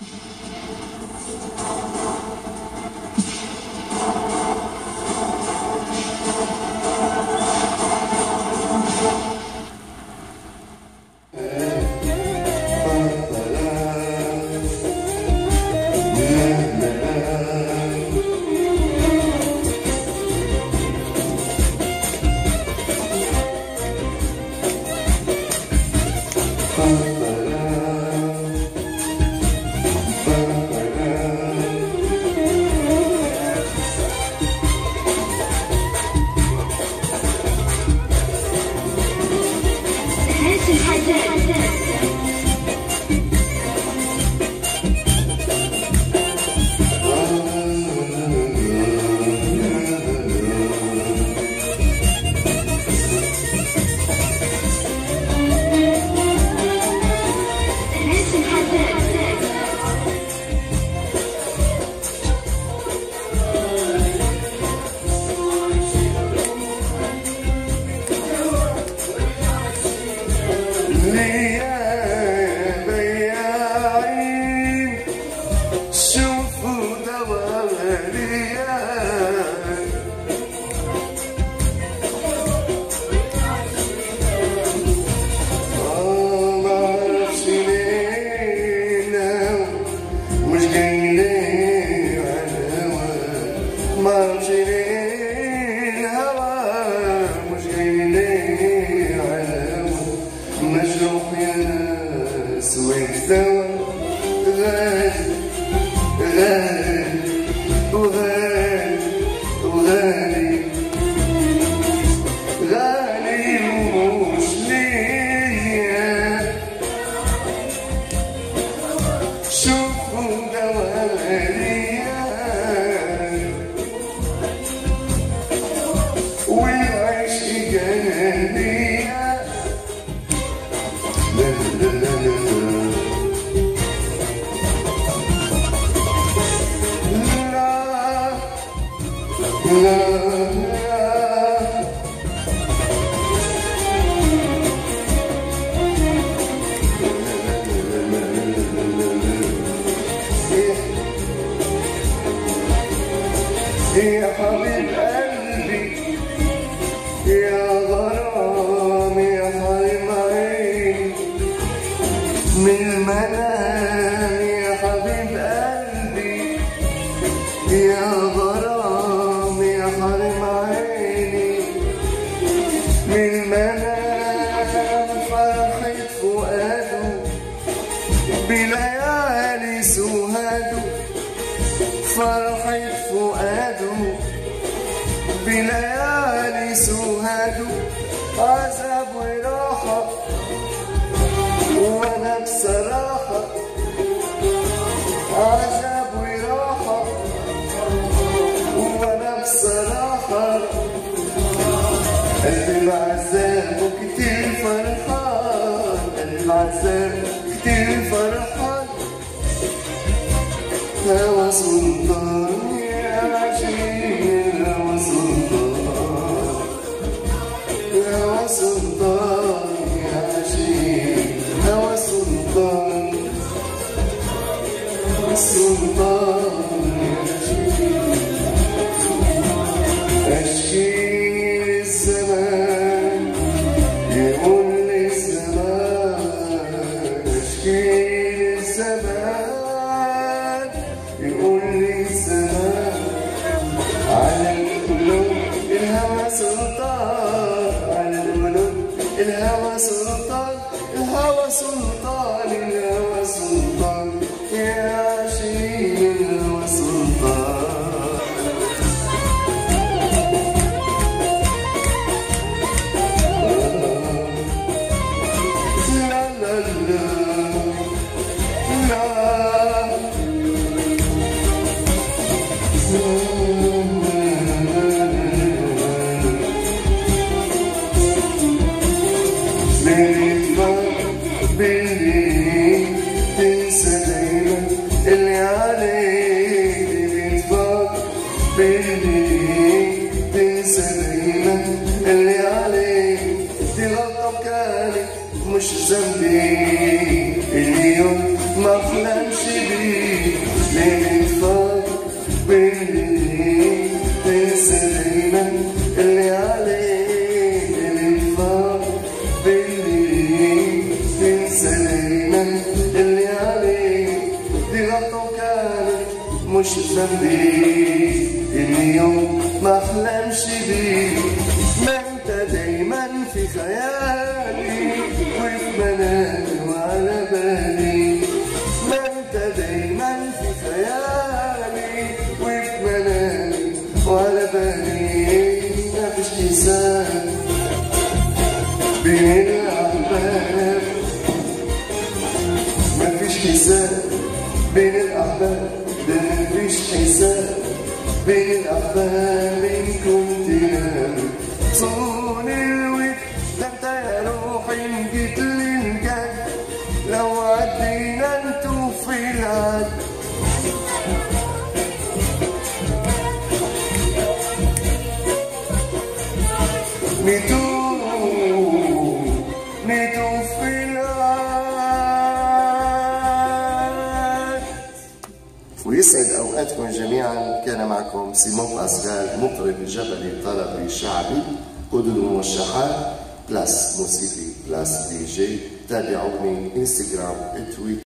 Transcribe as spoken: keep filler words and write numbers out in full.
يا حبيب قلبي يا غرام يا حلم عيني من المنام يا حبيب قلبي يا غرام يا حلم عيني من المنام فرحة فؤاده بليالي سهاده فرحة فؤاده بليالي سهاده عذاب وراحة وانا بصراحة عذاب وراحة وانا بصراحة قلبي بعذاب وكتير فرحان قلبي بعذاب كتير فرحان هوى سلطان يا عشيق هوى سلطان هوى سلطان يا عشيق هوى سلطان سلطان يا عشيق أشكي الزمان يقول لي الزمان أشكي الزمان يقول لي الزمان على القلوب الهوى سلطان على القلوب الهوى سلطان الهوى سلطان الهوى سلطان يا عشيق الهوى سلطان لا لا لا لا ما احلمش بيه ليه نفكر بالليل تنسى دايما اللي عليك اللي نفكر بالليل تنسى دايما اللي عليك دي غلطة وكانت مش ذنبي اليوم ما احلمش بيه ما انت دايما في خيالي وفي منامي وعلى بالي ما انت دايما في خيالي وفي منامي وعلى بالي مفيش حساب بين الأحباب مفيش حساب بين الأحباب ده مفيش حساب بين الأحباب إن كنت ناوي صون الود ده انت يا روحي إن جيت للجد لو عدينا انتو في العد نتوه نتوه في العد. ويسعد أوقاتكم جميعا. كان معكم سيمون باسكال مطرب جبلي طلبي شعبي قدر الموشحات بلاس موسيقي بلاس دي جي. تابعوني انستغرام تويتر